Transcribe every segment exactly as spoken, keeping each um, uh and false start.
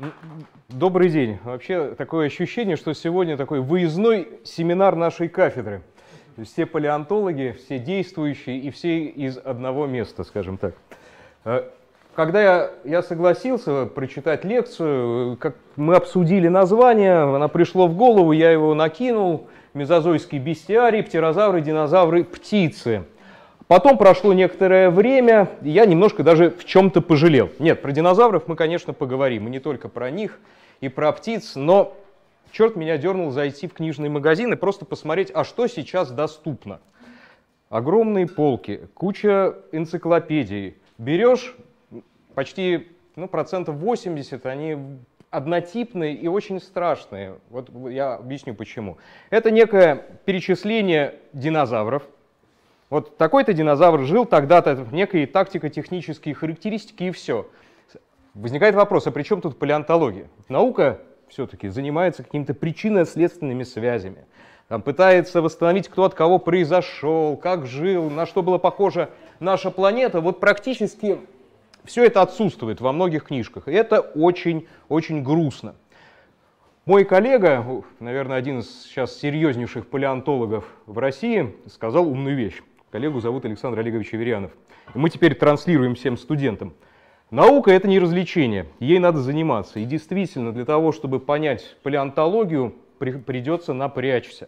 Добрый день. Вообще такое ощущение, что сегодня такой выездной семинар нашей кафедры. То есть все палеонтологи, все действующие и все из одного места, скажем так. Когда я, я согласился прочитать лекцию, как мы обсудили название, оно пришло в голову, я его накинул. Мезозойский бестиарий, птерозавры, динозавры, птицы. Потом прошло некоторое время, и я немножко даже в чем-то пожалел. Нет, про динозавров мы, конечно, поговорим, и не только про них, и про птиц, но черт меня дернул зайти в книжный магазин и просто посмотреть, а что сейчас доступно. Огромные полки, куча энциклопедий. Берешь, почти ну, процентов восемьдесят, они однотипные и очень страшные. Вот я объясню почему. Это некое перечисление динозавров. Вот такой-то динозавр жил тогда-то, некие тактико-технические характеристики и все. Возникает вопрос, а при чем тут палеонтология? Наука все-таки занимается какими-то причинно-следственными связями. Там пытается восстановить, кто от кого произошел, как жил, на что была похожа наша планета. Вот практически все это отсутствует во многих книжках. И это очень-очень грустно. Мой коллега, наверное, один из сейчас серьезнейших палеонтологов в России, сказал умную вещь. Коллегу зовут Александр Олегович Аверьянов. И мы теперь транслируем всем студентам. Наука — это не развлечение, ей надо заниматься. И действительно, для того, чтобы понять палеонтологию, при, придется напрячься.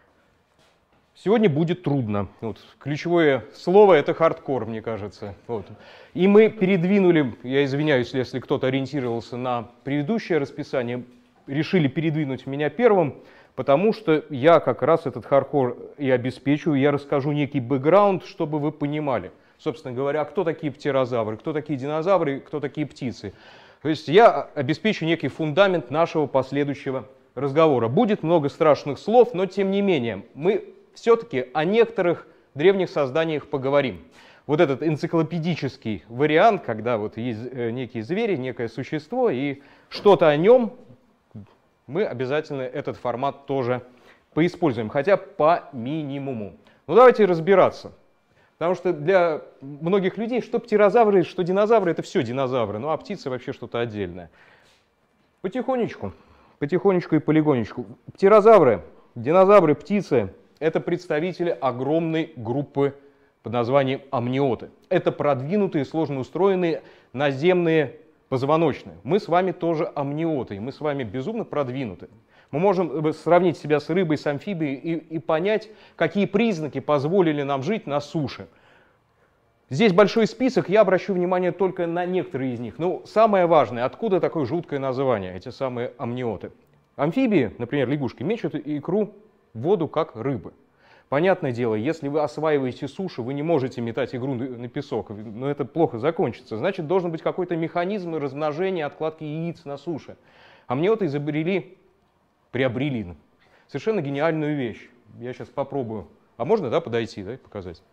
Сегодня будет трудно. Вот, ключевое слово — это хардкор, мне кажется. Вот. И мы передвинули, я извиняюсь, если кто-то ориентировался на предыдущее расписание, решили передвинуть меня первым, потому что я как раз этот хардкор и обеспечу, я расскажу некий бэкграунд, чтобы вы понимали, собственно говоря, кто такие птерозавры, кто такие динозавры, кто такие птицы. То есть я обеспечу некий фундамент нашего последующего разговора. Будет много страшных слов, но тем не менее мы все-таки о некоторых древних созданиях поговорим. Вот этот энциклопедический вариант, когда вот есть некие звери, некое существо и что-то о нем, мы обязательно этот формат тоже поиспользуем, хотя по минимуму. Ну давайте разбираться. Потому что для многих людей, что птерозавры, что динозавры, это все динозавры, ну а птицы вообще что-то отдельное. Потихонечку, потихонечку и полигонечку. Птерозавры, динозавры, птицы — это представители огромной группы под названием амниоты. Это продвинутые, сложно устроенные наземные позвоночные. Мы с вами тоже амниоты, и мы с вами безумно продвинуты. Мы можем сравнить себя с рыбой, с амфибией и, и понять, какие признаки позволили нам жить на суше. Здесь большой список, я обращу внимание только на некоторые из них. Ну, самое важное, откуда такое жуткое название, эти самые амниоты. Амфибии, например, лягушки, мечут икру в воду, как рыбы. Понятное дело, если вы осваиваете сушу, вы не можете метать игру на песок, но это плохо закончится. Значит, должен быть какой-то механизм размножения, откладки яиц на суше. Амниоты изобрели, приобрели совершенно гениальную вещь. Я сейчас попробую. А можно, да, подойти, да, и показать?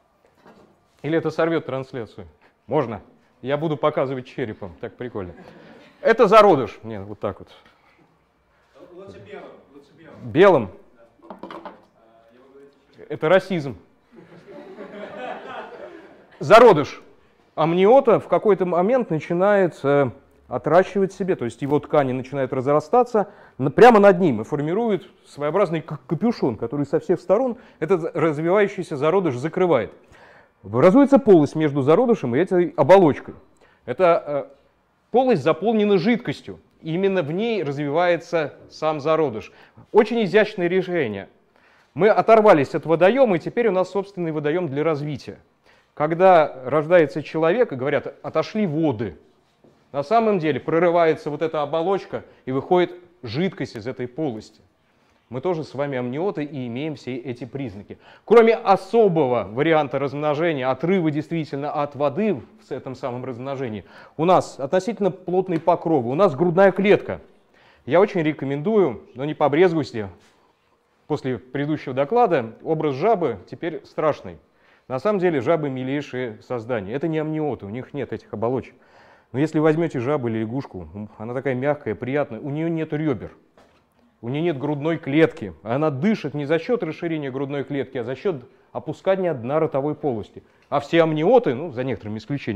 Или это сорвет трансляцию? Можно. Я буду показывать черепом, так прикольно. Это зародыш. Нет, вот так вот. Лучше белым. Лучше белым. Белым? Это расизм. Зародыш амниота в какой-то момент начинает э, отращивать себе, то есть его ткани начинают разрастаться прямо над ним и формирует своеобразный капюшон, который со всех сторон этот развивающийся зародыш закрывает. Образуется полость между зародышем и этой оболочкой. Эта э, полость заполнена жидкостью, и именно в ней развивается сам зародыш. Очень изящное решение. Мы оторвались от водоема, и теперь у нас собственный водоем для развития. Когда рождается человек, и говорят, отошли воды, на самом деле прорывается вот эта оболочка, и выходит жидкость из этой полости. Мы тоже с вами амниоты и имеем все эти признаки. Кроме особого варианта размножения, отрыва действительно от воды в этом самом размножении, у нас относительно плотные покровы, у нас грудная клетка. Я очень рекомендую, но не побрезгуйте, после предыдущего доклада, образ жабы теперь страшный. На самом деле жабы милейшие создания. Это не амниоты, у них нет этих оболочек. Но если возьмете жабу или лягушку, она такая мягкая, приятная, у нее нет ребер, у нее нет грудной клетки. Она дышит не за счет расширения грудной клетки, а за счет опускания дна ротовой полости. А все амниоты, ну, за некоторыми исключениями,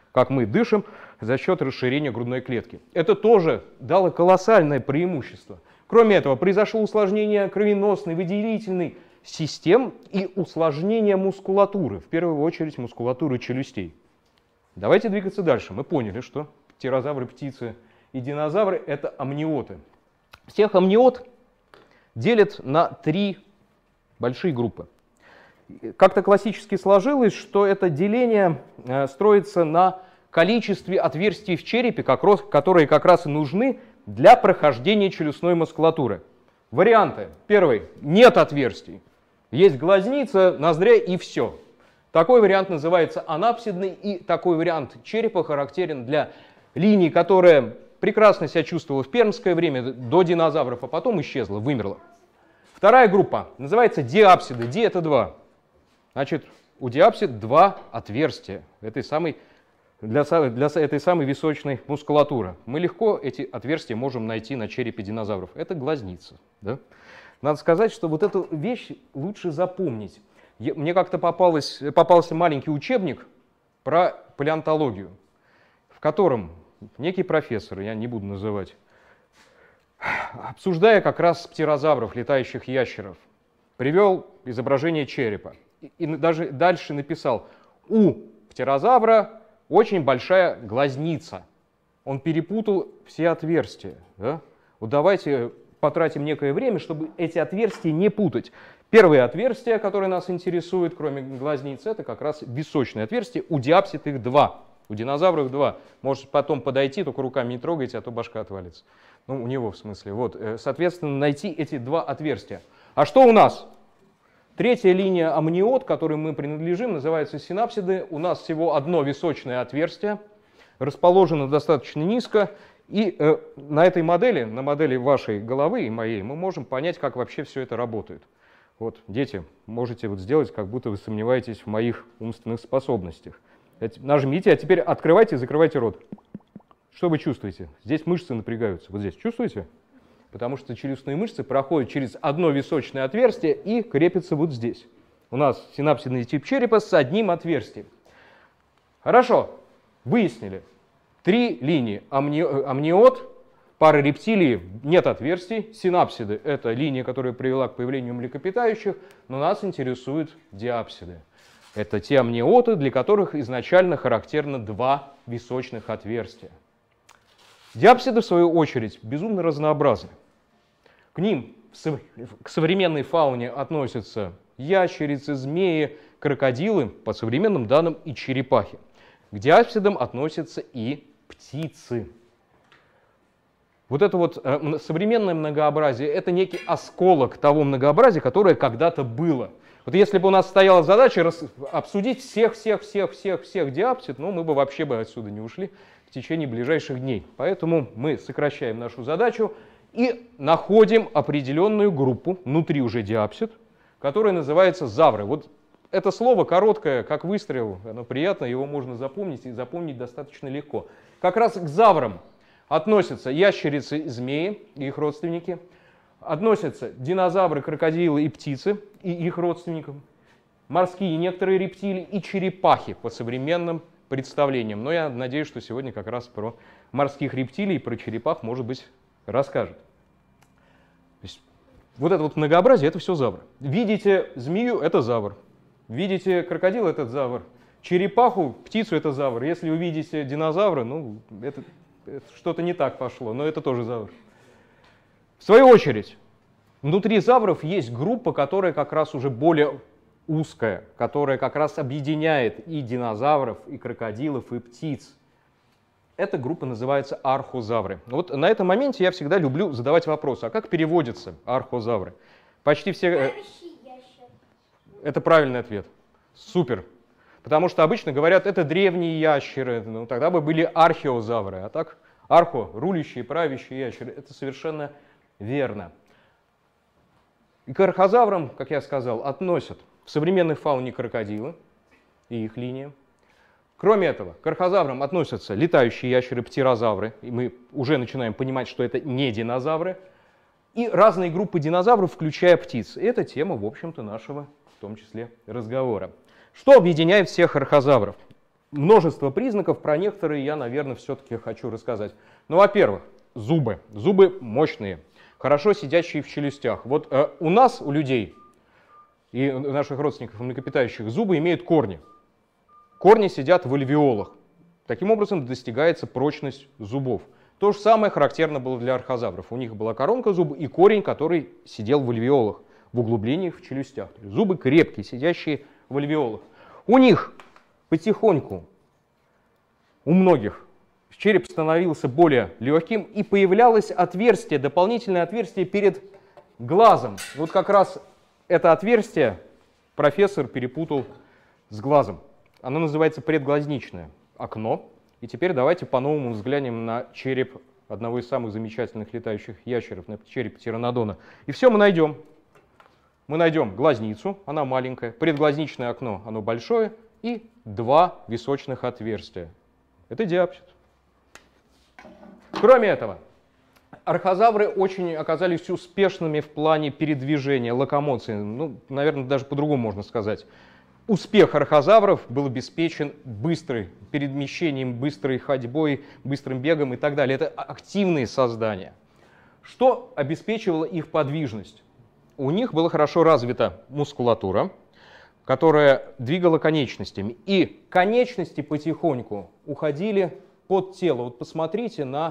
как мы дышим за счет расширения грудной клетки. Это тоже дало колоссальное преимущество. Кроме этого, произошло усложнение кровеносной, выделительной систем и усложнение мускулатуры, в первую очередь мускулатуры челюстей. Давайте двигаться дальше. Мы поняли, что птерозавры, птицы и динозавры — это амниоты. Всех амниот делят на три большие группы. Как-то классически сложилось, что это деление строится на количестве отверстий в черепе, которые как раз и нужны для прохождения челюстной мускулатуры. Варианты. Первый. Нет отверстий. Есть глазница, ноздря и все. Такой вариант называется анапсидный, и такой вариант черепа характерен для линии, которая прекрасно себя чувствовала в пермское время до динозавров, а потом исчезла, вымерла. Вторая группа называется диапсиды. Ди — это два. Значит, у диапсид два отверстия этой самой, для, для этой самой височной мускулатуры. Мы легко эти отверстия можем найти на черепе динозавров. Это глазница. Да? Надо сказать, что вот эту вещь лучше запомнить. Я, мне как-то попался маленький учебник про палеонтологию, в котором некий профессор, я не буду называть, обсуждая как раз птерозавров, летающих ящеров, привел изображение черепа. И, и даже дальше написал: у птерозавра очень большая глазница. Он перепутал все отверстия. Да? Вот давайте потратим некое время, чтобы эти отверстия не путать. Первое отверстие, которое нас интересует, кроме глазницы, это как раз височное отверстие. У диапсид их два. У динозавров два. Можете потом подойти, только руками не трогайте, а то башка отвалится. Ну, у него в смысле. Вот, соответственно, найти эти два отверстия. А что у нас? Третья линия амниот, к которой мы принадлежим, называется синапсиды. У нас всего одно височное отверстие, расположено достаточно низко. И э, на этой модели, на модели вашей головы и моей, мы можем понять, как вообще все это работает. Вот, дети, можете вот сделать, как будто вы сомневаетесь в моих умственных способностях. Нажмите, а теперь открывайте и закрывайте рот. Что вы чувствуете? Здесь мышцы напрягаются. Вот здесь чувствуете? Потому что челюстные мышцы проходят через одно височное отверстие и крепятся вот здесь. У нас синапсидный тип черепа с одним отверстием. Хорошо, выяснили. Три линии. Амни... амниот, пара рептилий, нет отверстий. Синапсиды — это линия, которая привела к появлению млекопитающих, но нас интересуют диапсиды. Это те амниоты, для которых изначально характерно два височных отверстия. Диапсиды, в свою очередь, безумно разнообразны. К ним, к современной фауне, относятся ящерицы, змеи, крокодилы, по современным данным и черепахи. К диапсидам относятся и птицы. Вот это вот э, современное многообразие — это некий осколок того многообразия, которое когда-то было. Вот если бы у нас стояла задача рас... обсудить всех-всех-всех-всех-всех диапсид, ну, мы бы вообще бы отсюда не ушли в течение ближайших дней. Поэтому мы сокращаем нашу задачу и находим определенную группу внутри уже диапсид, которая называется завры. Вот это слово короткое, как выстрел, оно приятно, его можно запомнить и запомнить достаточно легко. Как раз к заврам относятся ящерицы и змеи, и их родственники. Относятся динозавры, крокодилы и птицы, и их родственникам. Морские некоторые рептилии и черепахи по современным представлениям. Но я надеюсь, что сегодня как раз про морских рептилий и про черепах, может быть, расскажет. То есть, вот это вот многообразие — это все завры. Видите змею — это завр. Видите крокодила — это завр. Черепаху, птицу — это завр. Если вы видите динозавра, ну, это, это что-то не так пошло, но это тоже завр. В свою очередь, внутри завров есть группа, которая как раз уже более узкая, которая как раз объединяет и динозавров, и крокодилов, и птиц. Эта группа называется архозавры. Вот на этом моменте я всегда люблю задавать вопросы: а как переводятся архозавры? Почти все... Это правильный ответ. Супер. Потому что обычно говорят, это древние ящеры, ну тогда бы были археозавры, а так архо, рулящие, правящие ящеры. Это совершенно верно. И к архозаврам, как я сказал, относят в современной фауне крокодилы и их линия. Кроме этого, к архозаврам относятся летающие ящеры, птерозавры, и мы уже начинаем понимать, что это не динозавры, и разные группы динозавров, включая птиц. И это тема, в общем-то, нашего, в том числе, разговора. Что объединяет всех архозавров? множество признаков, про некоторые я, наверное, все-таки хочу рассказать. Ну, во-первых, зубы. Зубы мощные, хорошо сидящие в челюстях. Вот э, у нас, у людей и у наших родственников млекопитающих, зубы имеют корни. Корни сидят в альвеолах. Таким образом достигается прочность зубов. То же самое характерно было для архозавров. У них была коронка зуба и корень, который сидел в альвеолах, в углублениях в челюстях. Зубы крепкие, сидящие в альвеолах. У них потихоньку, у многих, череп становился более легким и появлялось отверстие, дополнительное отверстие перед глазом. Вот как раз это отверстие профессор перепутал с глазом. Оно называется предглазничное окно. И теперь давайте по-новому взглянем на череп одного из самых замечательных летающих ящеров, на череп птеранодона. И все мы найдем. Мы найдем глазницу, она маленькая, предглазничное окно, оно большое, и два височных отверстия. Это диапсид. Кроме этого, архозавры очень оказались успешными в плане передвижения, локомоции. Ну, наверное, даже по-другому можно сказать. Успех архозавров был обеспечен быстрым перемещением, быстрой ходьбой, быстрым бегом и так далее. Это активные создания. Что обеспечивало их подвижность? У них была хорошо развита мускулатура, которая двигала конечностями. И конечности потихоньку уходили под тело. Вот посмотрите на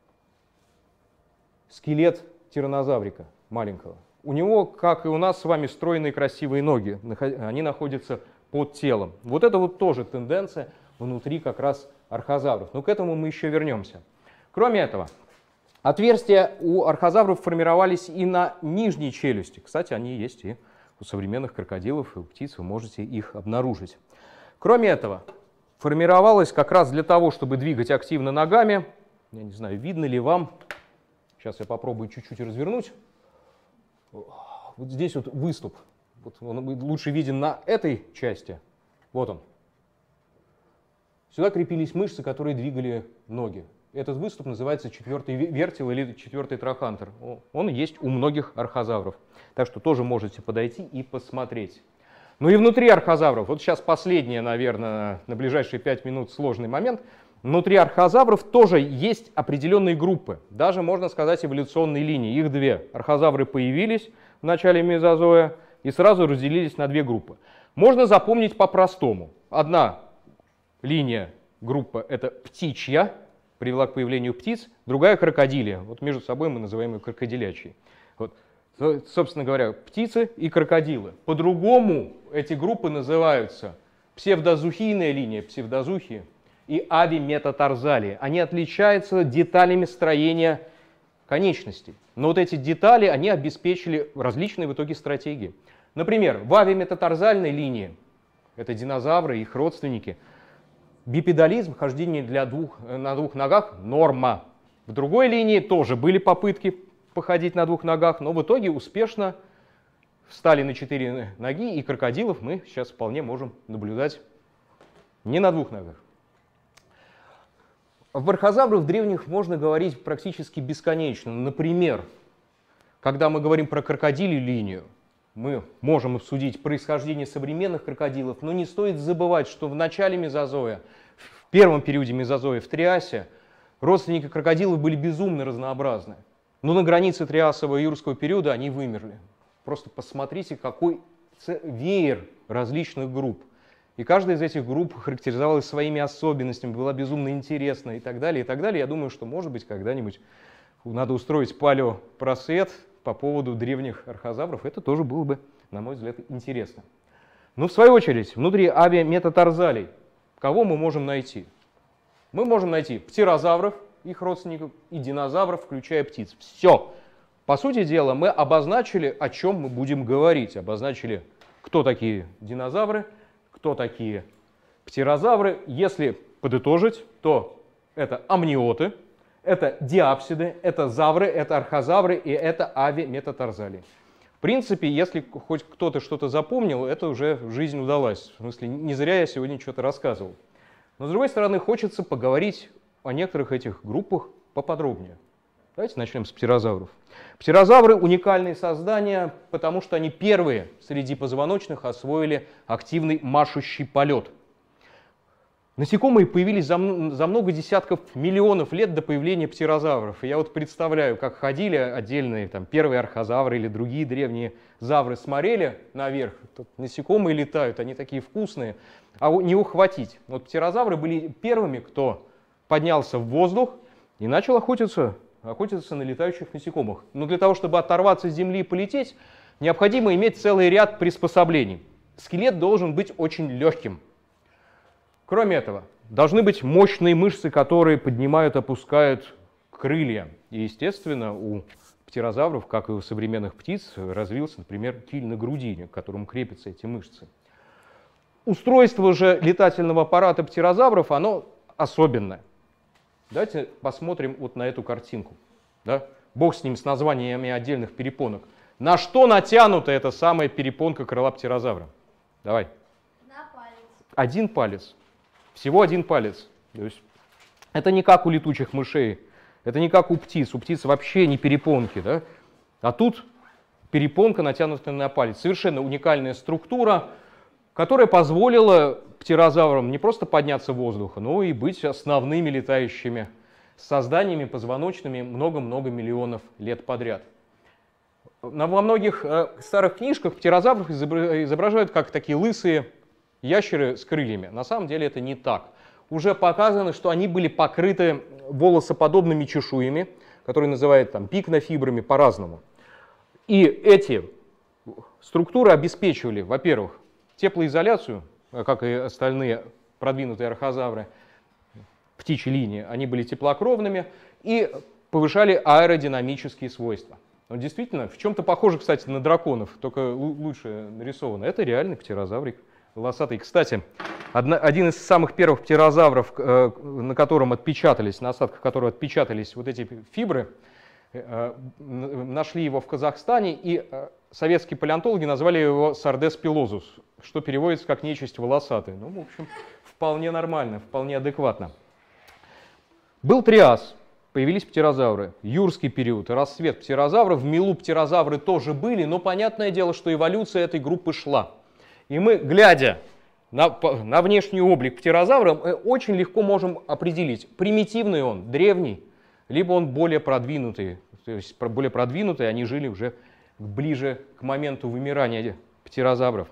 скелет тираннозаврика маленького. У него, как и у нас с вами, стройные красивые ноги. Они находятся под телом. Вот это вот тоже тенденция внутри как раз архозавров. Но к этому мы еще вернемся. Кроме этого, отверстия у архозавров формировались и на нижней челюсти. Кстати, они есть и у современных крокодилов, и у птиц. Вы можете их обнаружить. Кроме этого, формировалось как раз для того, чтобы двигать активно ногами. Я не знаю, видно ли вам. Сейчас я попробую чуть-чуть развернуть. Вот здесь вот выступ. Вот он лучше виден на этой части. Вот он. Сюда крепились мышцы, которые двигали ноги. Этот выступ называется четвертый вертел или четвертый трахантер. Он есть у многих архозавров. Так что тоже можете подойти и посмотреть. Ну и внутри архозавров, вот сейчас последнее, наверное, на ближайшие пять минут сложный момент. Внутри архозавров тоже есть определенные группы. Даже, можно сказать, эволюционные линии. Их две. Архозавры появились в начале мезозоя и сразу разделились на две группы. Можно запомнить по-простому. Одна линия, группа, это птичья, привела к появлению птиц, другая крокодилия. Вот между собой мы называем ее крокодилячей. Вот. Собственно говоря, птицы и крокодилы. По-другому эти группы называются псевдозухийная линия, псевдозухи, и авиметатарзалии. Они отличаются деталями строения конечностей. Но вот эти детали, они обеспечили различные в итоге стратегии. Например, в авиметатарзальной линии, это динозавры и их родственники, бипедализм, хождение для двух, на двух ногах, норма. В другой линии тоже были попытки походить на двух ногах, но в итоге успешно встали на четыре ноги, и крокодилов мы сейчас вполне можем наблюдать не на двух ногах. В архозаврах древних можно говорить практически бесконечно. Например, когда мы говорим про крокодилью линию, мы можем обсудить происхождение современных крокодилов, но не стоит забывать, что в начале мезозоя, в первом периоде мезозоя, в Триасе, родственники крокодилов были безумно разнообразны. Но на границе Триасового и Юрского периода они вымерли. Просто посмотрите, какой веер различных групп. И каждая из этих групп характеризовалась своими особенностями, была безумно интересна и так далее, и так далее. Я думаю, что, может быть, когда-нибудь надо устроить палеопросвет по поводу древних архозавров. Это тоже было бы, на мой взгляд, интересно. Но, в свою очередь, внутри авиаметатарзалей кого мы можем найти? Мы можем найти птерозавров, их родственников, и динозавров, включая птиц. Все. По сути дела, мы обозначили, о чем мы будем говорить. Обозначили, кто такие динозавры, кто такие птерозавры. Если подытожить, то это амниоты, это диапсиды, это завры, это архозавры и это авиаметатарзалии. В принципе, если хоть кто-то что-то запомнил, это уже жизнь удалась. В смысле, не зря я сегодня что-то рассказывал. Но с другой стороны, хочется поговорить о некоторых этих группах поподробнее. Давайте начнем с птерозавров. Птерозавры — уникальные создания, потому что они первые среди позвоночных освоили активный машущий полет. Насекомые появились за, за много десятков миллионов лет до появления птерозавров. И я вот представляю, как ходили отдельные там, первые архозавры или другие древние завры, смотрели наверх, тут насекомые летают, они такие вкусные, а не ухватить. Вот птерозавры были первыми, кто поднялся в воздух и начал охотиться, охотиться на летающих насекомых. Но для того, чтобы оторваться с земли и полететь, необходимо иметь целый ряд приспособлений. Скелет должен быть очень легким. Кроме этого, должны быть мощные мышцы, которые поднимают, опускают крылья. И, естественно, у птерозавров, как и у современных птиц, развился, например, киль на грудине, к которому крепятся эти мышцы. Устройство же летательного аппарата птерозавров, оно особенное. Давайте посмотрим вот на эту картинку. Да? Бог с ним, с названиями отдельных перепонок. На что натянута эта самая перепонка крыла птерозавра? Давай. На палец. Один палец. Всего один палец. То есть это не как у летучих мышей, это не как у птиц. У птиц вообще не перепонки. Да? А тут перепонка натянута на палец. Совершенно уникальная структура, которая позволила птерозаврам не просто подняться в воздух, но и быть основными летающими созданиями позвоночными много-много миллионов лет подряд. Во многих э, старых книжках птерозавров изображают как такие лысые ящеры с крыльями. На самом деле это не так. Уже показано, что они были покрыты волосоподобными чешуями, которые называют там пикнофибрами по-разному. И эти структуры обеспечивали, во-первых, теплоизоляцию, как и остальные продвинутые архозавры, птичьи линии, они были теплокровными и повышали аэродинамические свойства. Но действительно, в чем-то похоже, кстати, на драконов, только лучше нарисовано. Это реальный птерозаврик волосатый. Кстати, одна, один из самых первых птерозавров, э, на котором отпечатались, на осадках которого отпечатались вот эти фибры, э, нашли его в Казахстане, и э, советские палеонтологи назвали его Сардес пилозус, что переводится как нечисть волосатый. Ну, в общем, вполне нормально, вполне адекватно. Был триас. Появились птерозавры. Юрский период, расцвет птерозавров. В милу птерозавры тоже были, но понятное дело, что эволюция этой группы шла. И мы, глядя на, на внешний облик птерозавра, мы очень легко можем определить, примитивный он, древний, либо он более продвинутый. То есть более продвинутые, они жили уже ближе к моменту вымирания птерозавров.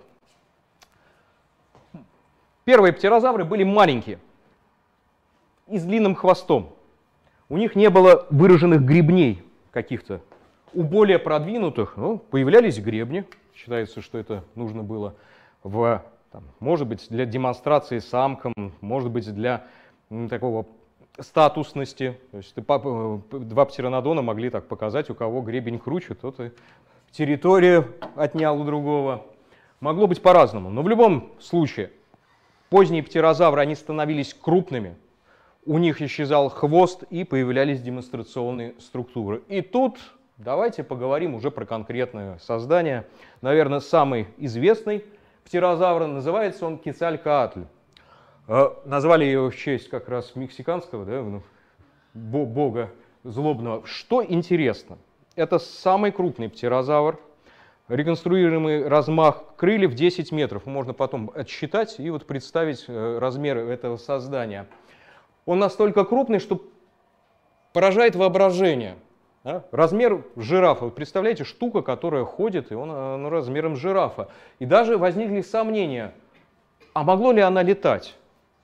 Первые птерозавры были маленькие и с длинным хвостом. У них не было выраженных гребней каких-то. У более продвинутых ну, появлялись гребни. Считается, что это нужно было, в, там, может быть, для демонстрации самкам, может быть, для ну, такого статусности. То есть два птеранодона могли так показать, у кого гребень круче, тот и территорию отнял у другого. Могло быть по-разному. Но в любом случае, поздние птерозавры, они становились крупными. У них исчезал хвост и появлялись демонстрационные структуры. И тут давайте поговорим уже про конкретное создание. Наверное, самый известный птерозавр, называется он Кецалькоатль. Назвали его в честь как раз мексиканского да, бога злобного. Что интересно, это самый крупный птерозавр. Реконструируемый размах крыльев десять метров. Можно потом отсчитать и вот представить размеры этого создания. Он настолько крупный, что поражает воображение. Да? Размер жирафа. Вот представляете, штука, которая ходит, и он ну, размером жирафа. И даже возникли сомнения, а могло ли она летать?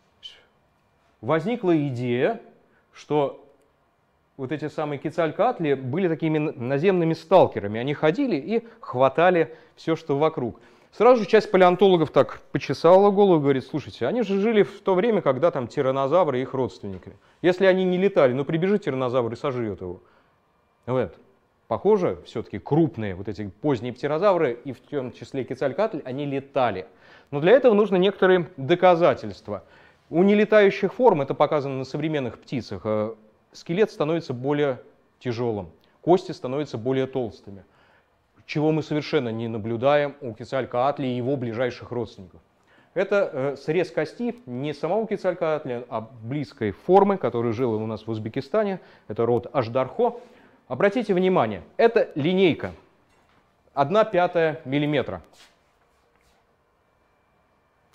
Возникла идея, что вот эти самые Кецалькоатли были такими наземными сталкерами. Они ходили и хватали все, что вокруг. Сразу же часть палеонтологов так почесала голову и говорит, слушайте, они же жили в то время, когда там тираннозавры и их родственники. Если они не летали, ну прибежит тираннозавр и сожрет его. Вот. Похоже, все-таки крупные вот эти поздние птерозавры, и в том числе Кецалькоатль, они летали. Но для этого нужно некоторые доказательства. У нелетающих форм, это показано на современных птицах, скелет становится более тяжелым, кости становятся более толстыми. Чего мы совершенно не наблюдаем у Кецалькоатля и его ближайших родственников. Это э, срез кости не самого Кецалькоатля, а близкой формы, которая жила у нас в Узбекистане. Это род Аждархо. Обратите внимание, это линейка, одна пятая миллиметра.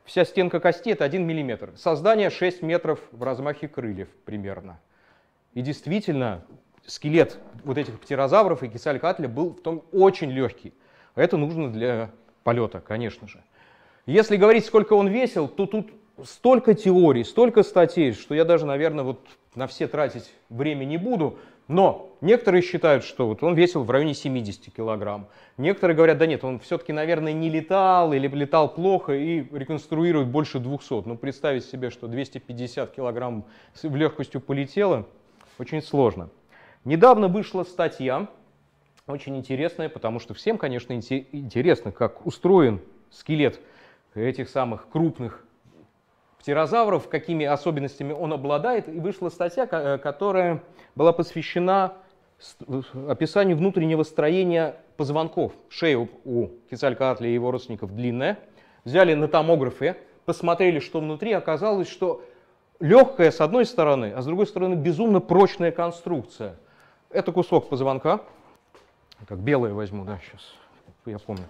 Вся стенка кости — это один миллиметр. Создание шесть метров в размахе крыльев примерно. И действительно, скелет вот этих птерозавров и Кецалькоатля был в том очень легкий. Это нужно для полета, конечно же. Если говорить, сколько он весил, то тут столько теорий, столько статей, что я даже, наверное, вот на все тратить время не буду. Но некоторые считают, что вот он весил в районе семидесяти килограмм. Некоторые говорят, да нет, он все-таки, наверное, не летал или летал плохо и реконструируют больше двухсот. Ну, представить себе, что двести пятьдесят килограмм с легкостью полетело, очень сложно. Недавно вышла статья, очень интересная, потому что всем, конечно, интересно, как устроен скелет этих самых крупных птерозавров, какими особенностями он обладает. И вышла статья, которая была посвящена описанию внутреннего строения позвонков. Шея у Кецалькоатля и его родственников длинная. Взяли на томографе, посмотрели, что внутри. Оказалось, что легкая с одной стороны, а с другой стороны безумно прочная конструкция. Это кусок позвонка. Так, белое возьму, да, сейчас, я помню.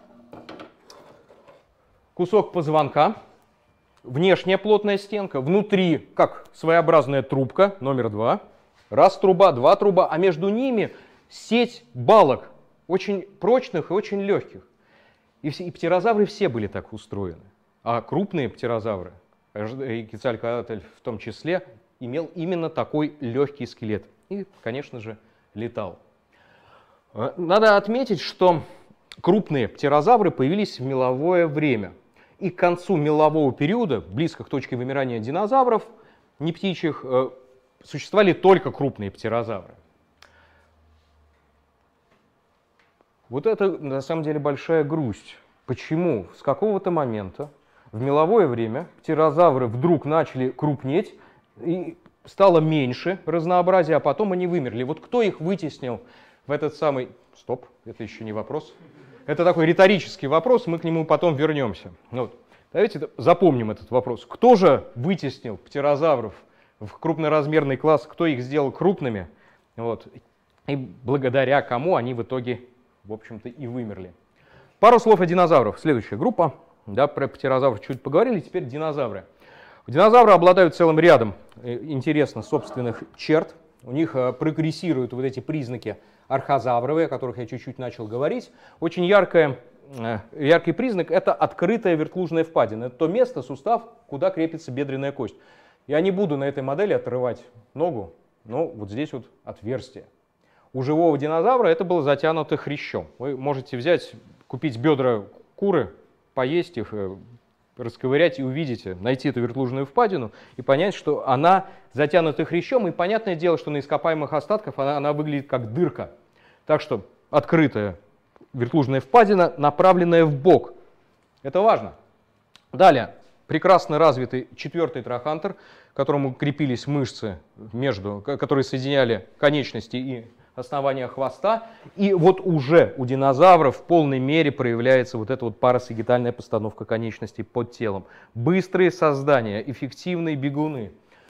Кусок позвонка. Внешняя плотная стенка, внутри как своеобразная трубка, номер два. Раз труба, два труба, а между ними сеть балок, очень прочных и очень легких. И, все, и птерозавры все были так устроены. А крупные птерозавры, и Кецалькоатль в том числе, имел именно такой легкий скелет. И, конечно же, летал. Надо отметить, что крупные птерозавры появились в меловое время. И к концу мелового периода, близко к точке вымирания динозавров, не птичьих, существовали только крупные птерозавры. Вот это на самом деле большая грусть. Почему с какого-то момента в меловое время птерозавры вдруг начали крупнеть, и стало меньше разнообразия, а потом они вымерли. Вот кто их вытеснил в этот самый... Стоп, это еще не вопрос. Это такой риторический вопрос, мы к нему потом вернемся. Вот. Давайте запомним этот вопрос. Кто же вытеснил птерозавров в крупноразмерный класс, кто их сделал крупными? Вот. И благодаря кому они в итоге, в общем-то, и вымерли. Пару слов о динозаврах. Следующая группа. Да, про птерозавров чуть поговорили, теперь динозавры. Динозавры обладают целым рядом интересно собственных черт. У них прогрессируют вот эти признаки архозавровые, о которых я чуть-чуть начал говорить. Очень яркое, яркий признак — это открытая вертлужная впадина. Это то место, сустав, куда крепится бедренная кость. Я не буду на этой модели отрывать ногу, но вот здесь вот отверстие. У живого динозавра это было затянуто хрящом. Вы можете взять, купить бедра куры, поесть их, расковырять и увидите, найти эту вертлужную впадину и понять, что она затянута хрящом. И понятное дело, что на ископаемых остатках она, она выглядит как дырка. Так что открытая вертлужная впадина, направленная в бок. Это важно. Далее, прекрасно развитый четвертый трахантер, к которому крепились мышцы, между, которые соединяли конечности и основания хвоста. И вот уже у динозавров в полной мере проявляется вот эта вот парасагитальная постановка конечностей под телом. Быстрые создания, эффективные бегуны.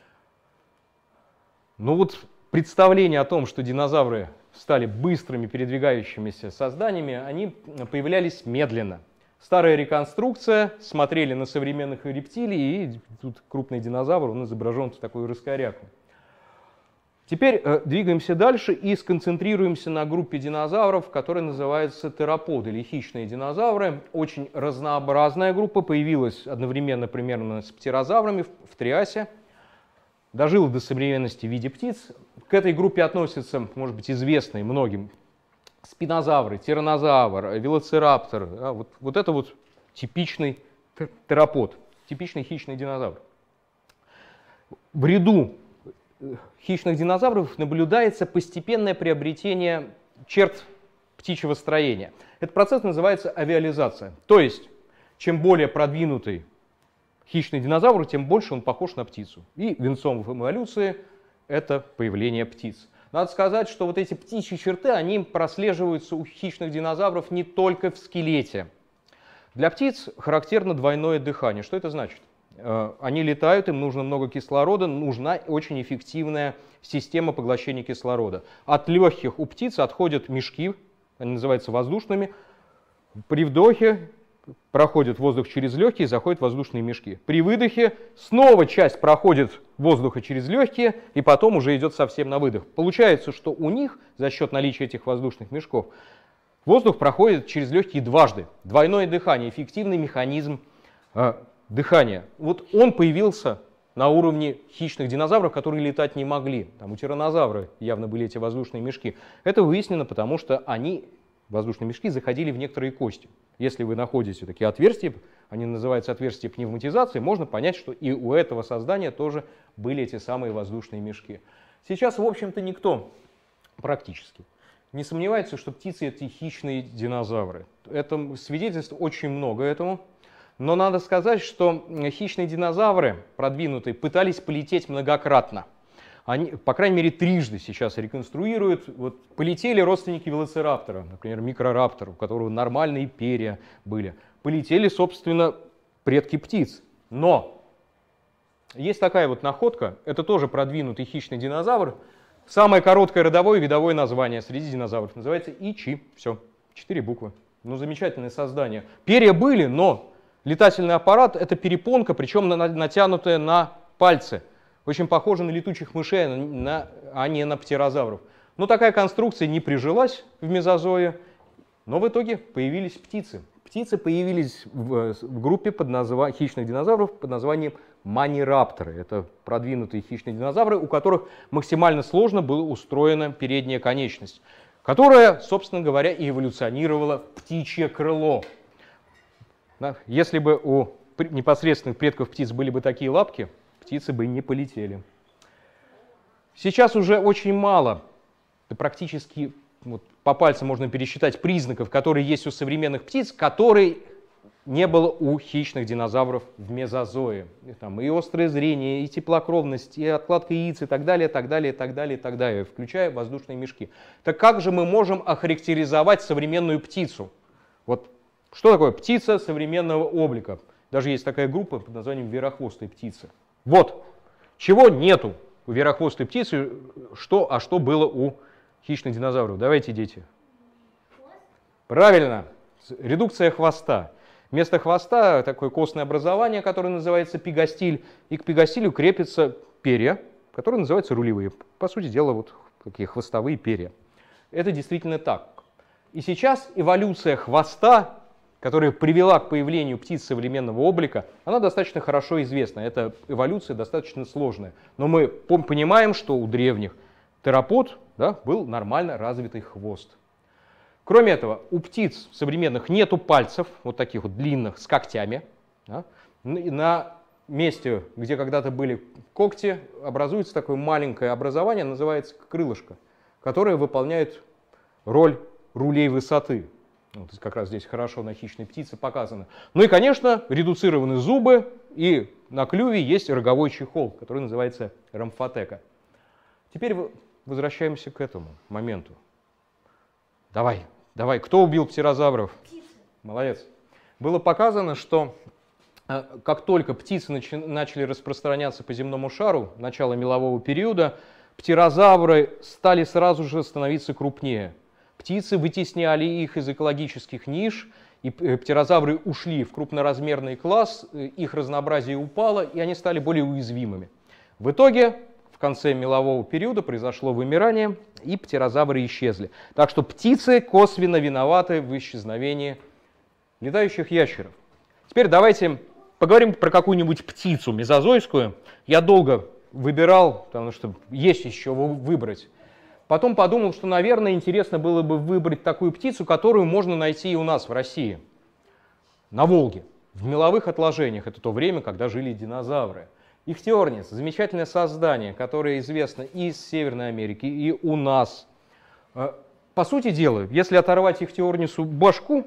Ну вот представление о том, что динозавры стали быстрыми передвигающимися созданиями, они появлялись медленно. Старая реконструкция, смотрели на современных рептилий, и тут крупный динозавр, он изображен в такую раскоряку. Теперь э, двигаемся дальше и сконцентрируемся на группе динозавров, которая называется тероподы или хищные динозавры. Очень разнообразная группа, появилась одновременно примерно с птерозаврами в, в Триасе. Дожила до современности в виде птиц. К этой группе относятся, может быть, известные многим спинозавры, тираннозавр, велоцираптор. Да, вот, вот это вот типичный теропод, типичный хищный динозавр. В ряду хищных динозавров наблюдается постепенное приобретение черт птичьего строения. Этот процесс называется авиализация. То есть, чем более продвинутый хищный динозавр, тем больше он похож на птицу. И венцом в эволюции это появление птиц. Надо сказать, что вот эти птичьи черты, они прослеживаются у хищных динозавров не только в скелете. Для птиц характерно двойное дыхание. Что это значит? Они летают, им нужно много кислорода, нужна очень эффективная система поглощения кислорода. От легких у птиц отходят мешки, они называются воздушными. При вдохе проходит воздух через легкие, заходят воздушные мешки. При выдохе снова часть проходит воздуха через легкие, и потом уже идет совсем на выдох. Получается, что у них, за счет наличия этих воздушных мешков, воздух проходит через легкие дважды. Двойное дыхание, эффективный механизм э, дыхания. Вот он появился на уровне хищных динозавров, которые летать не могли. Там у тираннозавра явно были эти воздушные мешки. Это выяснено, потому что они, воздушные мешки, заходили в некоторые кости. Если вы находите такие отверстия, они называются отверстия пневматизации, можно понять, что и у этого создания тоже были эти самые воздушные мешки. Сейчас, в общем-то, никто практически не сомневается, что птицы — это хищные динозавры. Это свидетельств очень много этому. Но надо сказать, что хищные динозавры, продвинутые, пытались полететь многократно. Они, по крайней мере, трижды сейчас реконструируют. Вот полетели родственники велоцираптора, например, микрораптор, у которого нормальные перья были. Полетели, собственно, предки птиц. Но есть такая вот находка, это тоже продвинутый хищный динозавр. Самое короткое родовое и видовое название среди динозавров называется ичи. Все, четыре буквы. Ну, замечательное создание. Перья были, но летательный аппарат — это перепонка, причем натянутая на пальцы. Очень похоже на летучих мышей, на, а не на птерозавров. Но такая конструкция не прижилась в мезозое, но в итоге появились птицы. Птицы появились в, в группе под назва... хищных динозавров под названием манирапторы. Это продвинутые хищные динозавры, у которых максимально сложно была устроена передняя конечность, которая, собственно говоря, и эволюционировала в птичье крыло. Если бы у непосредственных предков птиц были бы такие лапки, птицы бы не полетели. Сейчас уже очень мало, практически вот, по пальцам можно пересчитать признаков, которые есть у современных птиц, которые не было у хищных динозавров в мезозое. И, там, и острое зрение, и теплокровность, и откладка яиц, и так далее, так далее, так далее, так далее, включая воздушные мешки. Так как же мы можем охарактеризовать современную птицу? Вот что такое птица современного облика? Даже есть такая группа под названием верохвостые птицы. Вот, чего нету у верохвостой птицы, что, а что было у хищных динозавров? Давайте, дети. Хвост? Правильно, редукция хвоста. Вместо хвоста такое костное образование, которое называется пигастиль, и к пигастилю крепятся перья, которые называются рулевые. По сути дела, вот такие хвостовые перья. Это действительно так. И сейчас эволюция хвоста, которая привела к появлению птиц современного облика, она достаточно хорошо известна. Эта эволюция достаточно сложная. Но мы понимаем, что у древних теропод, да, был нормально развитый хвост. Кроме этого, у птиц современных нету пальцев, вот таких вот длинных, с когтями. Да. На месте, где когда-то были когти, образуется такое маленькое образование, называется крылышко, которое выполняет роль рулей высоты. Вот как раз здесь хорошо на хищной птице показано. Ну и, конечно, редуцированы зубы, и на клюве есть роговой чехол, который называется рамфотека. Теперь возвращаемся к этому моменту. Давай, давай, кто убил птерозавров? Птицы. Молодец. Было показано, что как только птицы начали распространяться по земному шару, начало мелового периода, птерозавры стали сразу же становиться крупнее. Птицы вытесняли их из экологических ниш, и птерозавры ушли в крупноразмерный класс, их разнообразие упало, и они стали более уязвимыми. В итоге, в конце мелового периода произошло вымирание, и птерозавры исчезли. Так что птицы косвенно виноваты в исчезновении летающих ящеров. Теперь давайте поговорим про какую-нибудь птицу мезозойскую. Я долго выбирал, потому что есть еще выбрать. Потом подумал, что, наверное, интересно было бы выбрать такую птицу, которую можно найти и у нас в России, на Волге, в меловых отложениях. Это то время, когда жили динозавры. Ихтиорнис — замечательное создание, которое известно и из Северной Америки, и у нас. По сути дела, если оторвать Ихтиорнису башку,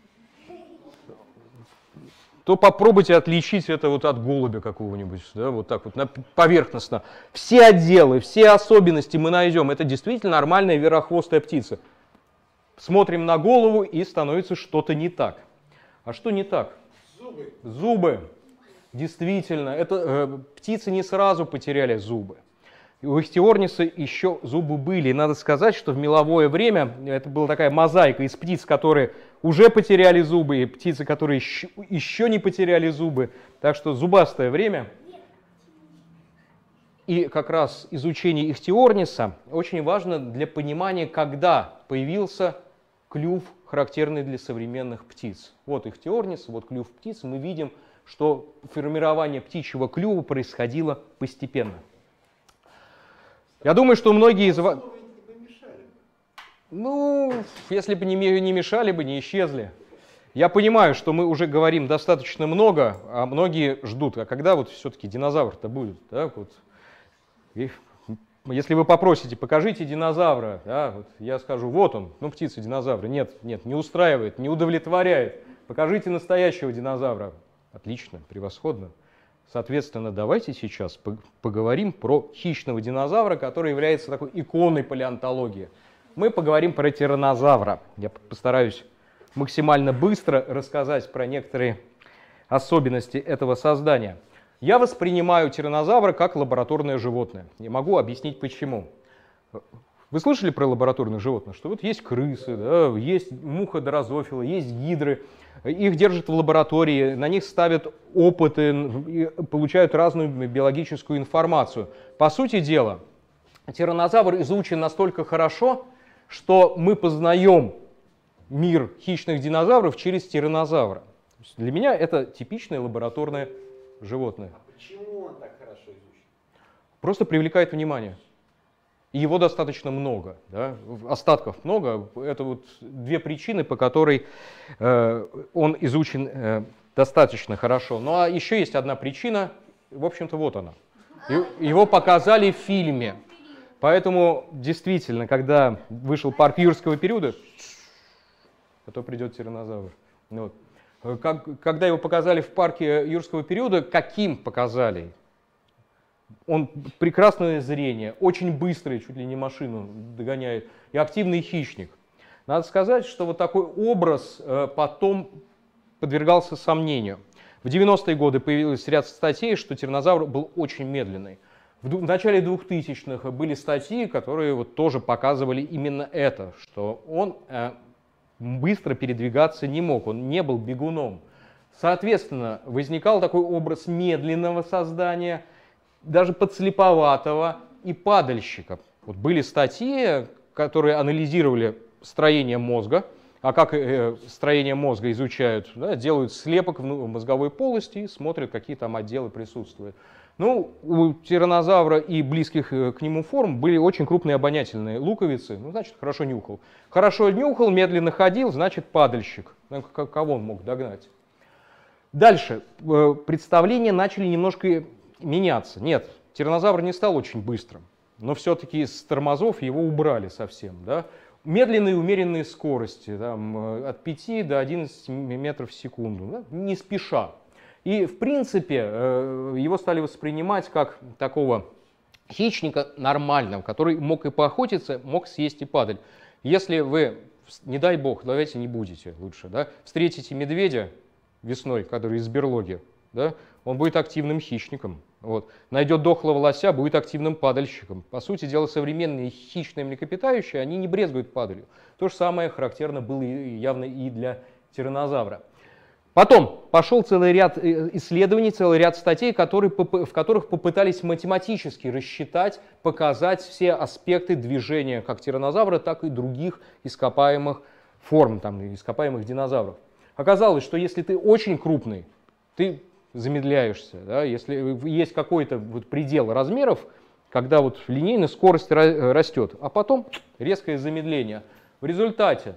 то попробуйте отличить это вот от голубя какого-нибудь, да, вот так вот поверхностно. Все отделы, все особенности мы найдем. Это действительно нормальная верохвостая птица. Смотрим на голову, и становится что-то не так. А что не так? Зубы. Зубы. Действительно, это, э, птицы не сразу потеряли зубы. у ихтиорниса еще зубы были. И надо сказать, что в меловое время это была такая мозаика из птиц, которые уже потеряли зубы, и птицы, которые еще, еще не потеряли зубы. Так что зубастое время. И как раз изучение ихтиорниса очень важно для понимания, когда появился клюв, характерный для современных птиц. Вот ихтиорнис, вот клюв птиц. Мы видим, что формирование птичьего клюва происходило постепенно. Я думаю, что многие из вас... Ну, если бы не мешали бы, не исчезли. Я понимаю, что мы уже говорим достаточно много, а многие ждут, а когда вот все-таки динозавр-то будет? Да, вот. И если вы попросите, покажите динозавра, да, вот я скажу, вот он, ну птица динозавра. Нет, нет, не устраивает, не удовлетворяет. Покажите настоящего динозавра. Отлично, превосходно. Соответственно, давайте сейчас поговорим про хищного динозавра, который является такой иконой палеонтологии. Мы поговорим про тираннозавра. Я постараюсь максимально быстро рассказать про некоторые особенности этого создания. Я воспринимаю тираннозавра как лабораторное животное. Не могу объяснить почему. Вы слышали про лабораторных животных? Что вот есть крысы, да, есть муха дрозофила, есть гидры. Их держат в лаборатории, на них ставят опыты, получают разную биологическую информацию. По сути дела, тираннозавр изучен настолько хорошо, что мы познаем мир хищных динозавров через тираннозавра. Для меня это типичное лабораторное животное. А почему он так хорошо изучен? Просто привлекает внимание. И его достаточно много, да? Остатков много. Это вот две причины, по которой э, он изучен э, достаточно хорошо. Ну а еще есть одна причина, в общем-то вот она. Его показали в фильме. Поэтому действительно, когда вышел парк юрского периода, а то придет тираннозавр. Вот. Как, когда его показали в парке юрского периода, каким показали? Он прекрасное зрение, очень быстрый, чуть ли не машину догоняет, и активный хищник. Надо сказать, что вот такой образ потом подвергался сомнению. В девяностые годы появилось ряд статей, что тираннозавр был очень медленный. В начале двухтысячных были статьи, которые вот тоже показывали именно это, что он быстро передвигаться не мог, он не был бегуном. Соответственно, возникал такой образ медленного создания, даже подслеповатого и падальщика. Вот были статьи, которые анализировали строение мозга, а как э, строение мозга изучают, да, делают слепок в мозговой полости и смотрят, какие там отделы присутствуют. Ну, у тираннозавра и близких к нему форм были очень крупные обонятельные луковицы, ну, значит, хорошо нюхал. Хорошо нюхал, медленно ходил, значит, падальщик. Ну, кого он мог догнать? Дальше. Представления начали немножко меняться. Нет, тираннозавр не стал очень быстрым, но все-таки с тормозов его убрали совсем. Да? Медленные умеренные скорости, там, от пяти до одиннадцати метров в секунду, да? Не спеша. И в принципе его стали воспринимать как такого хищника нормального, который мог и поохотиться, мог съесть и падаль. Если вы, не дай бог, давайте не будете лучше, да? Встретите медведя весной, который из берлоги, да? Он будет активным хищником. Вот. Найдет дохлого лося, будет активным падальщиком. По сути дела, современные хищные млекопитающие, они не брезгуют падалью. То же самое характерно было явно и для тираннозавра. Потом пошел целый ряд исследований, целый ряд статей, которые, в которых попытались математически рассчитать, показать все аспекты движения как тираннозавра, так и других ископаемых форм, там, ископаемых динозавров. Оказалось, что если ты очень крупный, ты замедляешься. Да? Если есть какой-то вот предел размеров, когда вот линейная скорость растет, а потом резкое замедление. В результате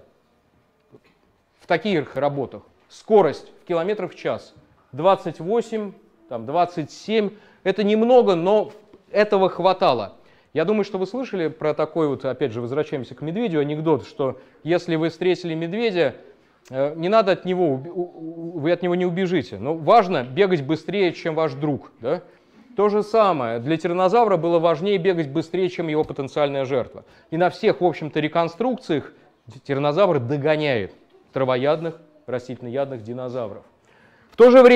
в таких работах скорость в километрах в час двадцать восемь, там, двадцать семь, это немного, но этого хватало. Я думаю, что вы слышали про такой вот, опять же, возвращаемся к медведю, анекдот, что если вы встретили медведя, не надо от него, вы от него не убежите, но важно бегать быстрее, чем ваш друг. Да? То же самое, для тираннозавра было важнее бегать быстрее, чем его потенциальная жертва. И на всех, в общем-то, реконструкциях тираннозавр догоняет травоядных, растительноядных динозавров. В то же время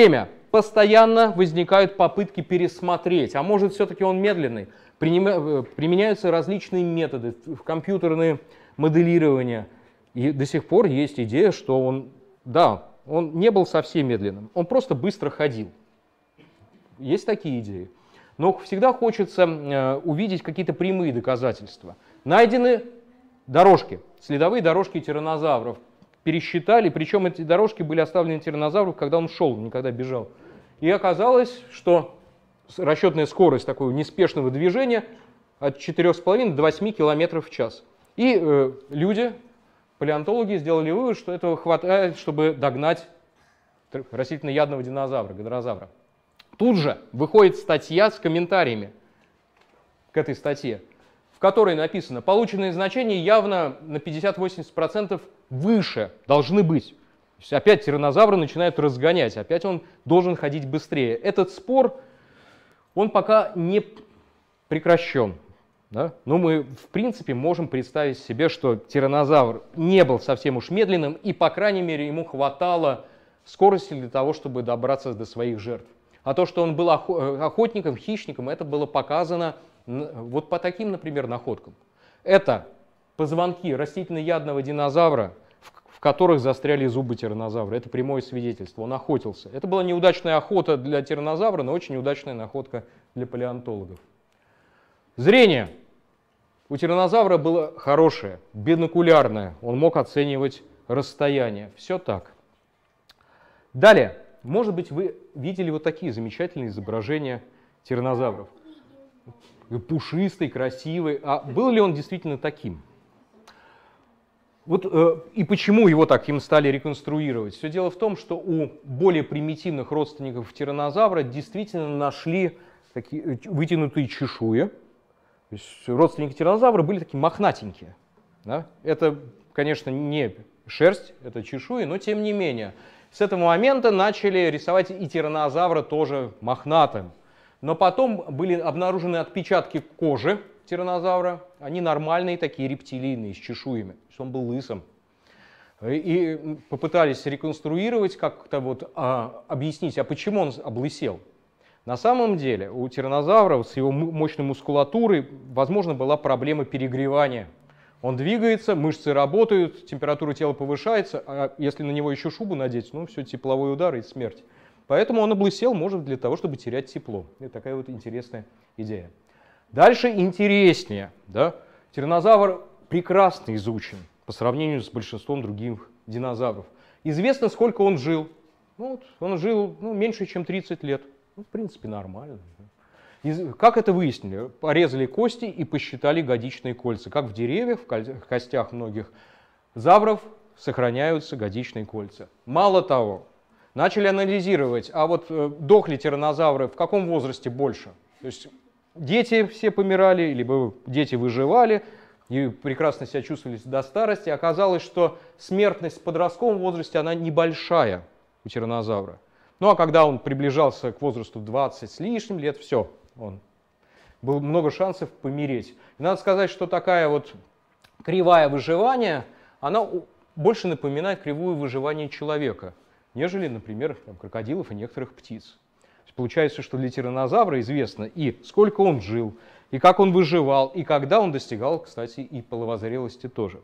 постоянно возникают попытки пересмотреть, а может все-таки он медленный. Применяются различные методы, компьютерные моделирования. И до сих пор есть идея, что он, да, он не был совсем медленным, он просто быстро ходил. Есть такие идеи. Но всегда хочется э, увидеть какие-то прямые доказательства. Найдены дорожки, следовые дорожки тираннозавров. Пересчитали, причем эти дорожки были оставлены тираннозавру, когда он шел, никогда бежал. И оказалось, что расчетная скорость такого неспешного движения от четырёх с половиной до восьми километров в час. И э, люди, палеонтологи, сделали вывод, что этого хватает, чтобы догнать растительноядного динозавра, гадрозавра. Тут же выходит статья с комментариями к этой статье, в которой написано: полученные значения явно на пятьдесят-восемьдесят процентов выше должны быть. То есть опять тираннозавры начинают разгонять, опять он должен ходить быстрее. Этот спор, он пока не прекращен. Да? Но мы, в принципе, можем представить себе, что тираннозавр не был совсем уж медленным, и, по крайней мере, ему хватало скорости для того, чтобы добраться до своих жертв. А то, что он был охотником, хищником, это было показано вот по таким, например, находкам. Это позвонки растительноядного динозавра, в которых застряли зубы тираннозавра. Это прямое свидетельство. Он охотился. Это была неудачная охота для тираннозавра, но очень удачная находка для палеонтологов. Зрение у тираннозавра было хорошее, бинокулярное. Он мог оценивать расстояние. Все так. Далее. Может быть, вы видели вот такие замечательные изображения тираннозавров. Пушистый, красивый. А был ли он действительно таким? Вот, э, и почему его таким стали реконструировать? Все дело в том, что у более примитивных родственников тираннозавра действительно нашли такие вытянутые чешуи. То есть родственники тираннозавра были такие мохнатенькие. Да? Это, конечно, не шерсть, это чешуи, но тем не менее. С этого момента начали рисовать и тираннозавра тоже мохнатым. Но потом были обнаружены отпечатки кожи тираннозавра. Они нормальные, такие рептилийные, с чешуями. То есть он был лысым. И попытались реконструировать, как-то вот а, объяснить, а почему он облысел. На самом деле у тираннозавра с его мощной мускулатурой, возможно, была проблема перегревания. Он двигается, мышцы работают, температура тела повышается, а если на него еще шубу надеть, ну все, тепловой удар и смерть. Поэтому он облысел, может, для того, чтобы терять тепло. Это такая вот интересная идея. Дальше интереснее. Да? Тираннозавр прекрасно изучен по сравнению с большинством других динозавров. Известно, сколько он жил. Ну, вот, он жил ну, меньше, чем тридцать лет. Ну, в принципе, нормально. И как это выяснили? Порезали кости и посчитали годичные кольца. Как в деревьях, в костях многих завров сохраняются годичные кольца. Мало того, начали анализировать, а вот э, дохли тираннозавры в каком возрасте больше? То есть дети все помирали, либо дети выживали и прекрасно себя чувствовали до старости. Оказалось, что смертность в подростковом возрасте, она небольшая у тираннозавра. Ну а когда он приближался к возрасту двадцать с лишним лет, все. Он. Было много шансов помереть. И надо сказать, что такая вот кривая выживания, она больше напоминает кривую выживания человека, нежели, например, там, крокодилов и некоторых птиц. Получается, что для тираннозавра известно и сколько он жил, и как он выживал, и когда он достигал, кстати, и половозрелости тоже.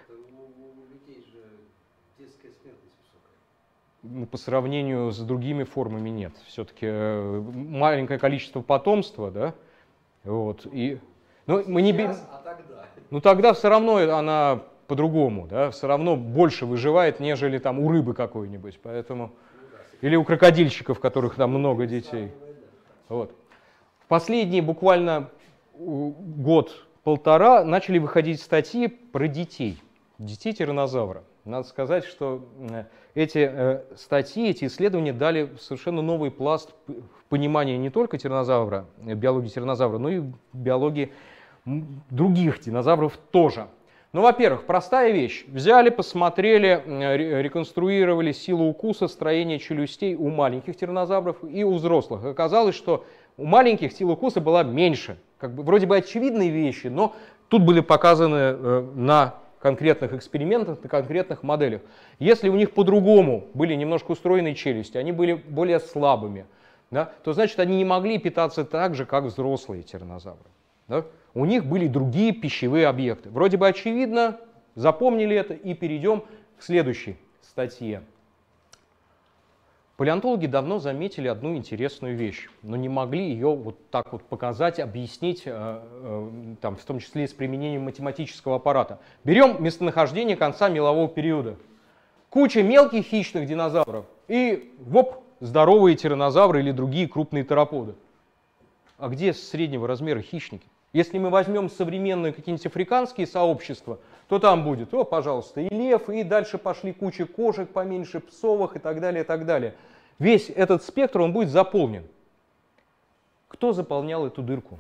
По сравнению с другими формами нет. Все-таки маленькое количество потомства, да, вот, и, ну, мы не, Сейчас, а тогда? Ну, тогда все равно она по-другому, да, все равно больше выживает, нежели там у рыбы какой-нибудь, поэтому, или у крокодильщиков, которых там много детей. Вот. В последние буквально год-полтора начали выходить статьи про детей, детей тираннозавра. Надо сказать, что эти э, статьи, эти исследования дали совершенно новый пласт понимания не только тираннозавра, биологии тираннозавра, но и биологии других динозавров тоже. Ну, во-первых, простая вещь. Взяли, посмотрели, реконструировали силу укуса, строение челюстей у маленьких тираннозавров и у взрослых. Оказалось, что у маленьких сила укуса была меньше. Как бы, вроде бы очевидные вещи, но тут были показаны э, на конкретных экспериментах, на конкретных моделях. Если у них по-другому были немножко устроены челюсти, они были более слабыми, да, то значит они не могли питаться так же, как взрослые тираннозавры. Да? У них были другие пищевые объекты. Вроде бы очевидно, запомнили это и перейдем к следующей статье. Палеонтологи давно заметили одну интересную вещь, но не могли ее вот так вот показать, объяснить, э, э, там, в том числе и с применением математического аппарата. Берем местонахождение конца мелового периода. Куча мелких хищных динозавров и, воп, здоровые тираннозавры или другие крупные тероподы. А где среднего размера хищники? Если мы возьмем современные какие-нибудь африканские сообщества, то там будет, о, пожалуйста, и лев, и дальше пошли куча кошек поменьше, псовых и так далее, и так далее. Весь этот спектр, он будет заполнен. Кто заполнял эту дырку?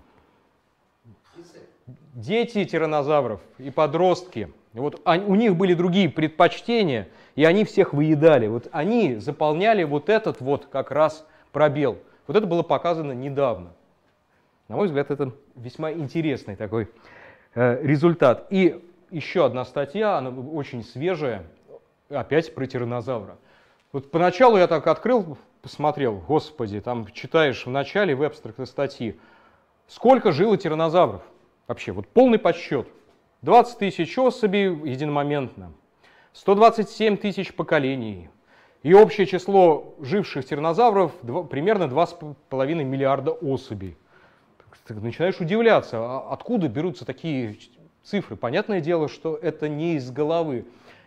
Дети тираннозавров и подростки. Вот они, у них были другие предпочтения, и они всех выедали. Вот они заполняли вот этот вот как раз пробел. Вот это было показано недавно. На мой взгляд, это весьма интересный такой э, результат. И еще одна статья, она очень свежая, опять про тираннозавра. Вот поначалу я так открыл, посмотрел, господи, там читаешь в начале в абстрактной статьи, сколько жило тираннозавров. Вообще, вот полный подсчет. двадцать тысяч особей единомоментно, сто двадцать семь тысяч поколений. И общее число живших тираннозавров примерно два с половиной миллиарда особей. Ты начинаешь удивляться, а откуда берутся такие цифры. Понятное дело, что это не из головы.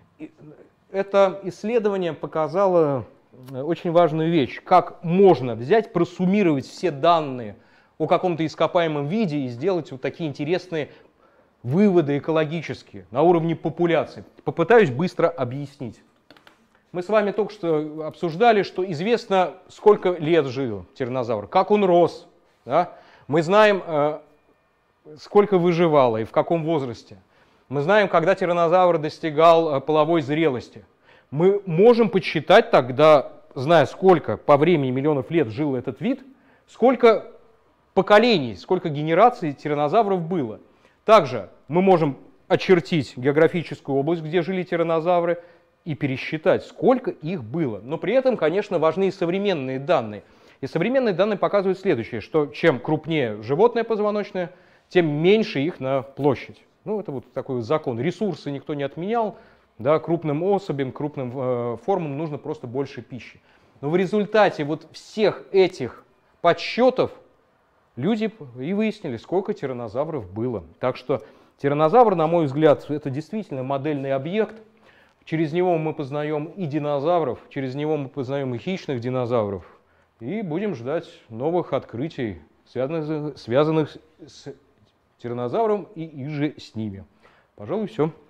Это исследование показало очень важную вещь. Как можно взять, просуммировать все данные о каком-то ископаемом виде и сделать вот такие интересные выводы экологические на уровне популяции. Попытаюсь быстро объяснить. Мы с вами только что обсуждали, что известно, сколько лет жил тираннозавр, как он рос. Да? Мы знаем, сколько выживало и в каком возрасте. Мы знаем, когда тираннозавр достигал половой зрелости. Мы можем подсчитать тогда, зная, сколько по времени миллионов лет жил этот вид, сколько поколений, сколько генераций тираннозавров было. Также мы можем очертить географическую область, где жили тираннозавры, и пересчитать, сколько их было. Но при этом, конечно, важны и современные данные. И современные данные показывают следующее, что чем крупнее животное позвоночное, тем меньше их на площадь. Ну, это вот такой закон. Ресурсы никто не отменял. Да, крупным особям, крупным э, формам нужно просто больше пищи. Но в результате вот всех этих подсчетов люди и выяснили, сколько тираннозавров было. Так что тираннозавр, на мой взгляд, это действительно модельный объект. Через него мы познаем и динозавров, через него мы познаем и хищных динозавров. И будем ждать новых открытий, связанных, связанных с тираннозавром и иже с ними. Пожалуй, все.